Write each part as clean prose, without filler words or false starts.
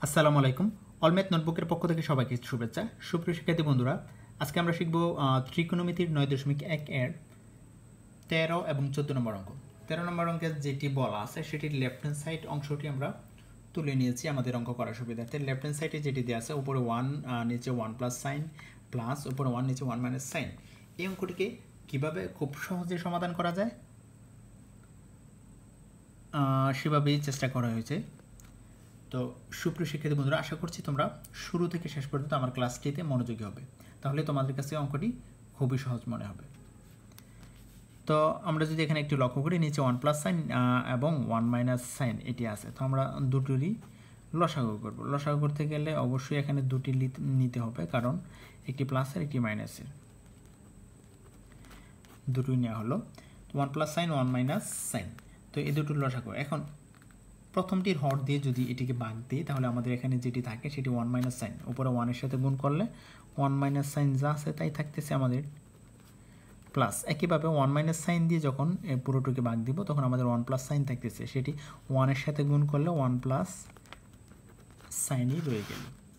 আসসালামু আলাইকুম। অলম্যাথ নোটবুকের পক্ষ থেকে সবাইকে শুভেচ্ছা। সুপ্রিয় শিক্ষার্থী বন্ধুরা, আজকে আমরা শিখব ত্রিকোণমিতির 9.1 এর 13 এবং 14 নম্বর অঙ্ক। 13 নম্বর অঙ্কের যেটি বলা আছে সেটির লেফট হ্যান্ড সাইড অংশটি আমরা তুলে নিয়েছি আমাদের অঙ্ক করার সুবিধার্থে। লেফট হ্যান্ড সাইডে যেটি দেওয়া আছে উপরে 1 নিচে 1 প্লাস সাইন প্লাস উপরে 1 নিচে 1 মাইনাস সাইন, এই অঙ্কটিকে কিভাবে খুব সহজে সমাধান করা যায় সেভাবেই চেষ্টা করা হয়েছে। তো সুপ্রিয় শিক্ষার্থী বন্ধুরা, আশা করছি তোমরা শুরু থেকে শেষ পর্যন্ত আমার ক্লাসটিতে মনোযোগী হবে, তাহলে তোমাদের কাছে অঙ্কটি খুবই সহজ মনে হবে। তো আমরা যদি এখানে একটু লক্ষ্য করি, নিচে 1 প্লাস সাইন এবং 1 মাইনাস সাইন এটি আছে, তো আমরা দুটোরই লসাগু করব। লসাগু করতে গেলে অবশ্যই এখানে দুটি নিতে হবে, কারণ একটি প্লাসের একটি মাইনাসের, দুটোই নেওয়া হলো। 1 প্লাস সাইন 1 মাইনাস সাইন, তো এই দুটোর লসাগু। এখন প্রথমটির হর দিয়ে যদি এটিকে ভাগ দিই, তাহলে আমাদের এখানে যেটি থাকে সেটি 1 মাইনাস সাইন, উপরে 1 এর সাথে গুণ করলে 1 মাইনাস সাইন যা আছে তাই থাকতেছে আমাদের প্লাস। একইভাবে 1 মাইনাস সাইন দিয়ে যখন পুরোটুকে ভাগ দিব, তখন আমাদের 1 প্লাস সাইন থাকতেছে, সেটি 1 এর সাথে গুণ করলে 1 প্লাস সাইনই রয়ে গেল।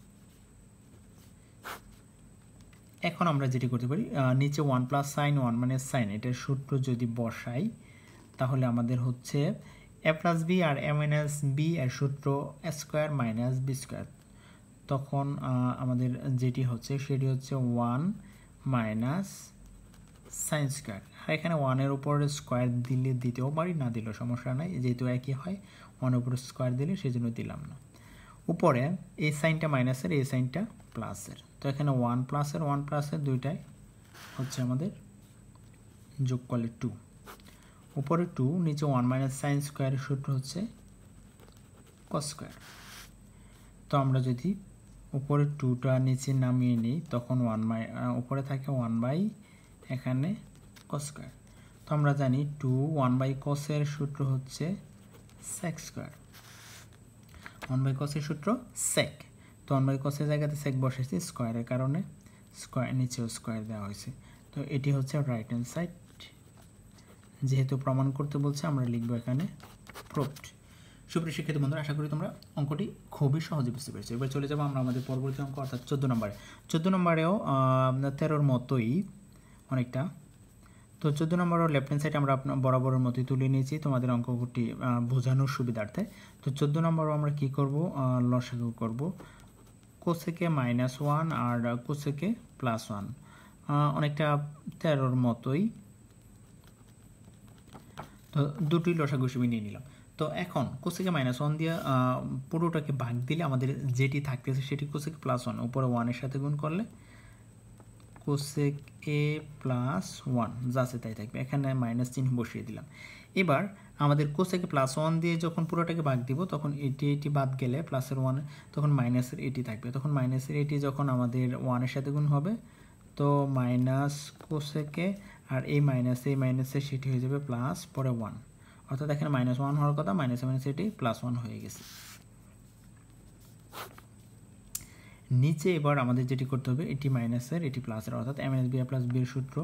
এখন আমরা যেটি করতে পারি, নিচে 1 প্লাস সাইন 1 মাইনাস সাইন এটার সূত্র যদি বসাই, তাহলে আমাদের হচ্ছে a প্লাস বি আর a মাইনাস বি এর সূত্র a square minus B square. তখন আমাদের যেটি হচ্ছে সেটি হচ্ছে 1 মাইনাস সাইন স্কোয়ার। আর এখানে 1 এর উপর স্কোয়ার দিলে দিতেও পারি, না দিলেও সমস্যা নাই, যেহেতু একই হয় 1 এর উপর স্কোয়ার দিলে সেই জন্য দিলাম না। উপরে এই সাইনটা মাইনাসের, এই সাইনটা প্লাসের, তো এখানে 1 প্লাসের দুইটাই হচ্ছে আমাদের যোগ করলে 2, উপরে 2, নিচে 1 মাইনাস সাইন স্কোয়ারের সূত্র হচ্ছে কস স্কোয়ার। তো আমরা যদি উপরে 2টা নিচে নামিয়ে নিই, তখন উপরে থাকে 1 বাই এখানে কস স্কোয়ার। তো আমরা জানি 1 বাই কসের সূত্র হচ্ছে সেক স্কোয়ার। 1 বাই কসের সূত্র সেক, তো 1 বাই কসের জায়গাতে সেক বসেছি স্কোয়ারের কারণে, স্কোয়ার নিচেও স্কোয়ার দেওয়া হয়েছে। তো এটি হচ্ছে রাইট হ্যান্ড সাইড। যেহেতু প্রমাণ করতে বলছে, আমরা লিখবো এখানে প্রুভড। সুপ্রিয় শিক্ষার্থী বন্ধুরা, আশা করি তোমরা অঙ্কটি খুবই সহজে বুঝতে পেরেছো। এবার চলে যাবো আমরা আমাদের পরবর্তী অঙ্ক, অর্থাৎ 14 নম্বরে। 14 নম্বরেও 13-র মতোই অনেকটা। তো 14 নম্বরের লেফট হ্যান্ড সাইড আমরা বরাবরের মতোই তুলে নিয়েছি তোমাদের অঙ্কটি বোঝানোর সুবিধার্থে। তো 14 নম্বরও আমরা কি করব, লসাগু করব। কোসেকে -1 আর কোসেকে +1, অনেকটা 13-র মতোই। তো দুটি লসাগু হিসেবে নিয়ে নিলাম। তো এখন কোসেকে -1 দিয়ে পুরোটাকে ভাগ দিলে আমাদের যেটি থাকতেছে সেটি কোসেকে +1, উপরে 1 এর সাথে গুণ করলে কোসেক এ প্লাস 1 যা আছে তাই থাকবে, এখানে মাইনাস চিহ্ন বসিয়ে দিলাম। এবার আমাদের কোসেকে +1 দিয়ে যখন পুরোটাকে ভাগ দিব, তখন এটি বাদ গেলে প্লাসের 1, তখন মাইনাসের এটি থাকবে। তখন মাইনাসের এটি যখন আমাদের 1 এর সাথে গুণ হবে, তো মাইনাস কোসেকে আর এই মাইনাসে সেটি হয়ে যাবে প্লাস, পরে 1, অর্থাৎ এখানে -1 হওয়ার কথা, মাইনাসে এটি +1 হয়ে গেছে। নিচে এবার আমাদের যেটি করতে হবে, এটি মাইনাসের এটি প্লাসের, অর্থাৎ a minus B plus B এর সূত্র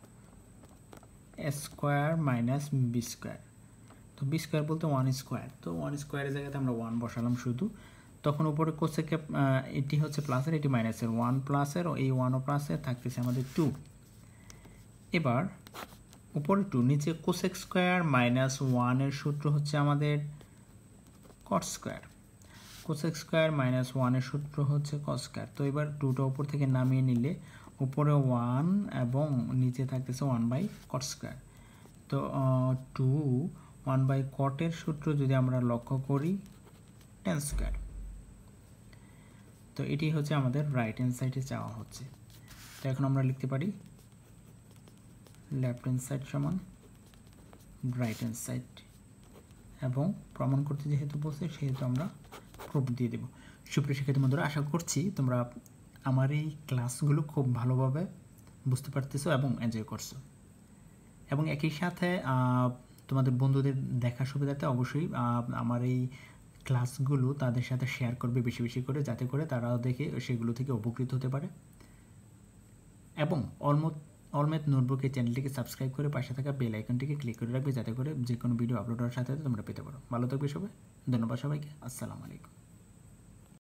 a square minus B square. তো বি স্কোয়ার বলতে 1 স্কোয়ার, তো 1 স্কোয়ারের জায়গাতে আমরা 1 বসালাম শুধু। তখন উপরে কোসেকে এটি হচ্ছে প্লাসের, এটি মাইনাসের, 1 প্লাসের, এই 1ও প্লাসের, থাকতেছে আমাদের 2। এবার উপরে 2, নিচে কোসেক স্কোয়ার -1 এর সূত্র হচ্ছে আমাদের কট স্কোয়ার। কোসেক স্কোয়ার -1 এর সূত্র হচ্ছে কস স্কোয়ার। তো এবার 2টা উপর থেকে নামিয়ে নিলে উপরে 1 এবং নিচে থাকতেছে 1 বাই কট স্কোয়ার। তো 1 বাই কটের সূত্র যদি আমরা লক্ষ্য করি, tan স্কোয়ার। তো এটি হচ্ছে আমাদের রাইট হ্যান্ড সাইডে চাওয়া হচ্ছে। তো এখন আমরা লিখতে পারি লেফট হ্যান্ড সাইড সমান রাইট হ্যান্ড সাইড, এবং প্রমাণ করতে যেহেতু বলছে সেহেতু আমরা প্রুফ দিয়ে দেব। সুপ্রিয় শিক্ষার্থী বন্ধুরা, আশা করছি তোমরা আমার এই ক্লাসগুলো খুব ভালোভাবে বুঝতে পারতেছো এবং এনজয় করছো, এবং একই সাথে তোমাদের বন্ধুদের দেখার সুবিধাতে অবশ্যই আমার এই ক্লাসগুলো তাদের সাথে শেয়ার করবে বেশি বেশি করে, যাতে করে তারাও দেখে সেগুলো থেকে উপকৃত হতে পারে। এবং অলম্যাথ নোটবুকের চ্যানেলটিকে সাবস্ক্রাইব করে পাশে থাকা বেল আইকনটিকে ক্লিক করে রাখবে, যাতে করে যে কোনো ভিডিও আপলোড হওয়ার সাথে তোমরা পেতে পারো। ভালো থাকবে সবাই, ধন্যবাদ সবাইকে, আসসালামু আলাইকুম।